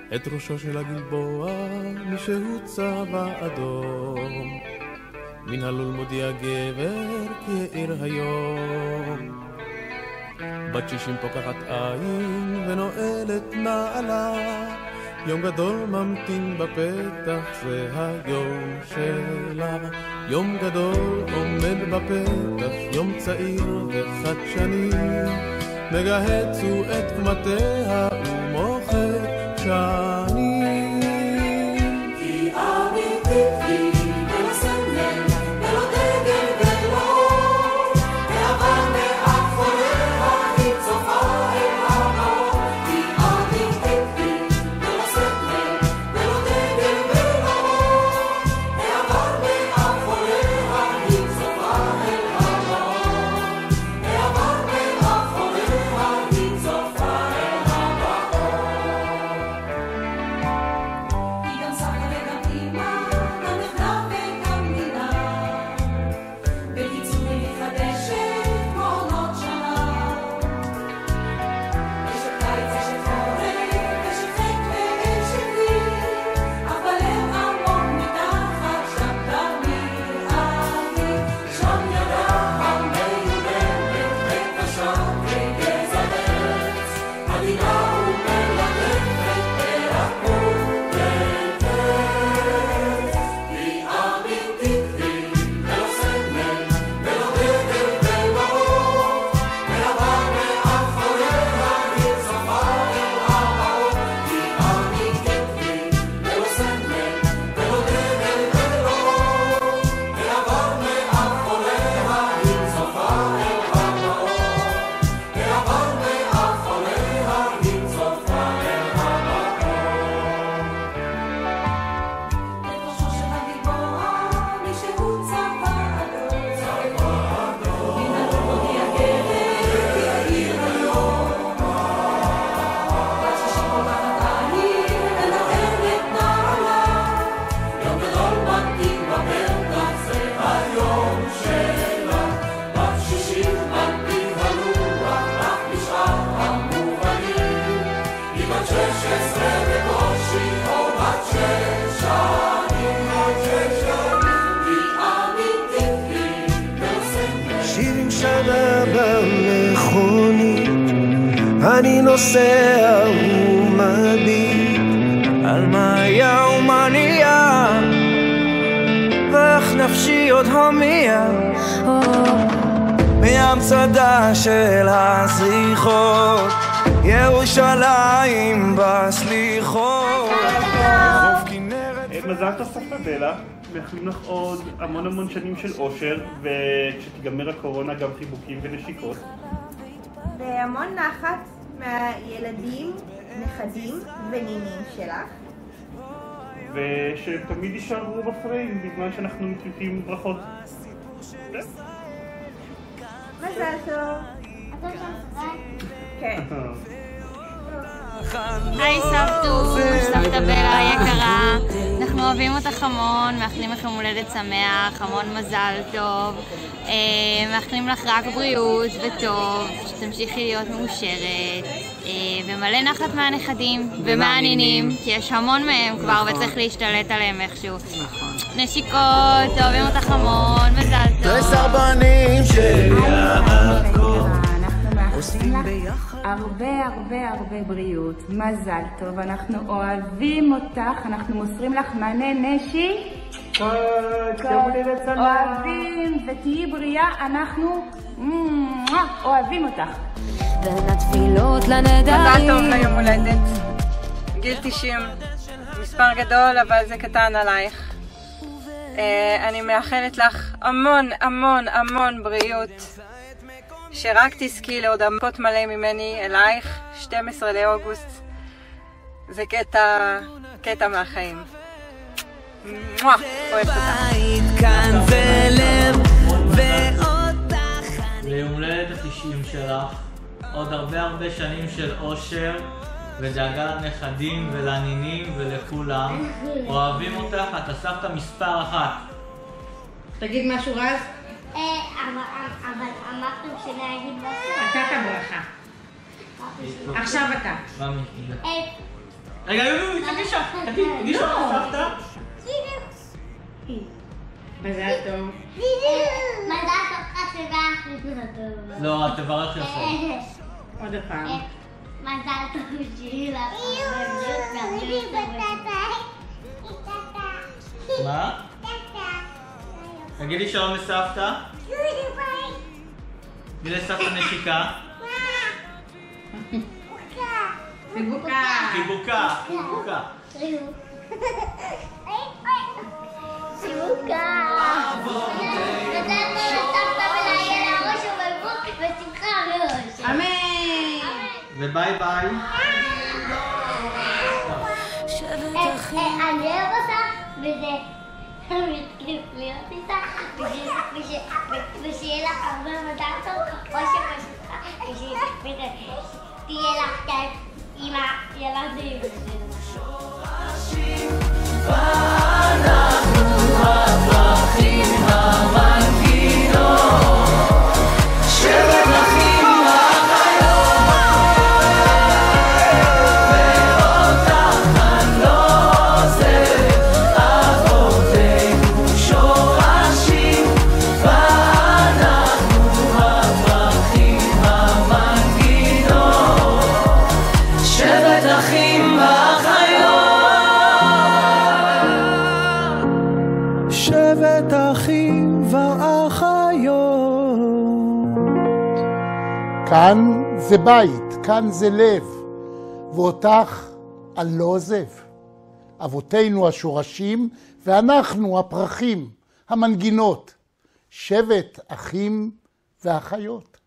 את ראשו של הגלבוע מישהו צבע אדום. מן הלול מודיע גבר כי העיר היום. בת 60 פוקחת עין ונועלת נעלה, יום גדול ממתין בפתח, זה היום שלה. יום גדול עומד בפתח, יום צעיר וחדשני, מגהץ הוא את קמתיה ומוחק שנים. כי אמיתית היא ולא סמל ולא דגל ולא העבר מאחוריה היא צופה אל המאור. כי אמיתית היא ולא סמל ולא דגל ולא העבר מאחוריה היא צופה אל המאור. העבר מאחוריה היא צופה אל המאור. היא גם סבתא וגם אמא, גם נכדה וגם נינה, בקיצור היא מתחדשת כמו עונות שנה. אשת קיץ, אשת חורף, אשת חק ואשת לי, אך בלב עמוק מתחת שם תמיד אני. שם ידה המיובנת וקשה כגזע עץ, עדינה ומלטפת פרח ובקץ. היא אמיתית היא ולא סמל ולא דגל ולא העבר מאחוריה היא צופה אל המאור. היא אמיתית היא ולא סמל ולא דגל ולא העבר מאחוריה היא צופה אל המאור. העבר מאחוריה היא צופה אל המאור. את ראשו של הגלבוע מישהו צבע אדום. מן הלול מודיע גבר כי העיר היום. בת 60 פוקחת עין ונועלת נעלה, יום גדול ממתין בפתח, זה היום שלה. בת 60 על פי הלוח אך בשאר המובנים, היא בת 16 בקושי או בת 6 שנים. היא אמיתית היא ולא סמל 70 שנה במכונית, אני נוסע ומביט על מה היה ומה נהיה, ואיך נפשי עוד הומייה מהמצדה של הזריחות, ירושלים בסליחות. חוף כנרת. מזל טוב סבתא בלה, מאחלים לך עוד המון שנים של אושר, וכשתיגמר הקורונה גם חיבוקים ונשיקות. והמון נחת מהילדים, נכדים ונינים שלך. ושתמיד יישארו בפריים בזמן שאנחנו מקליטים ברכות. מזל טוב. אתה שם חי? כן. היי סבתו, סבתא בלה היקרה, אנחנו אוהבים אותך המון, מאחלים לך יום הולדת שמח, המון מזל טוב, מאחלים לך רק בריאות וטוב, שתמשיכי להיות מאושרת, ומלא נחת מהנכדים ומהנינים, כי יש המון מהם כבר וצריך להשתלט עליהם איכשהו. נשיקות, אוהבים אותך המון, מזל טוב. סרבנים של יעקב, מאחלים לך הרבה בריאות, מזל טוב, אנחנו אוהבים אותך, אנחנו מוסרים לך מענה נשי, אוהבים ותהיי בריאה, אנחנו אוהבים אותך. ונתפילות לנדרים. מזל טוב ליום הולדת, גיל 90, מספר גדול אבל זה קטן עלייך. אני מאחלת לך המון בריאות, שרק תזכי לעוד עמפות מלא ממני אלייך. 12 לאוגוסט זה קטע מהחיים. אוהבת אותך. ליום הולדת ה-90 שלך, עוד הרבה שנים של אושר ודאגה לנכדים ולנינים ולכולם. אוהבים אותך, את הסבתא מספר 1. תגיד משהו רז? אבל אמרתם שנגיד בסוף. אתה את הברכה. עכשיו אתה. רגע, תגישו, תגישו לסבתא. מזל טוב. מזל טוב, חסרה. לא, את תברך יפה. עוד פעם. מזל טוב שיהיה לך. מה? תגידי שלום לסבתא. תגידי לסבתא נשיקה. חיבוקה. חיבוקה. חיבוקה. חיבוקה. נתנו לסבתא ולעיין הראש ובלבוק ושמחה ראש. אמן. וביי ביי. אני אוהב אותה וזה מתחיל להיות איתה ושיהיה לך הרבה מזל טוב או שבשמחה ושתהיה לך כאן עם הילדים. ואנחנו הפרחים המנגינות שבט אחים החיות ואותך אני לא עוזב אבותינו שורשים ואנחנו הפרחים המנגינות שבט אחים שבט אחים ואחיות. כאן זה בית, כאן זה לב, ואותך אני לא עוזב. אבותינו השורשים ואנחנו הפרחים, המנגינות, שבט אחים ואחיות.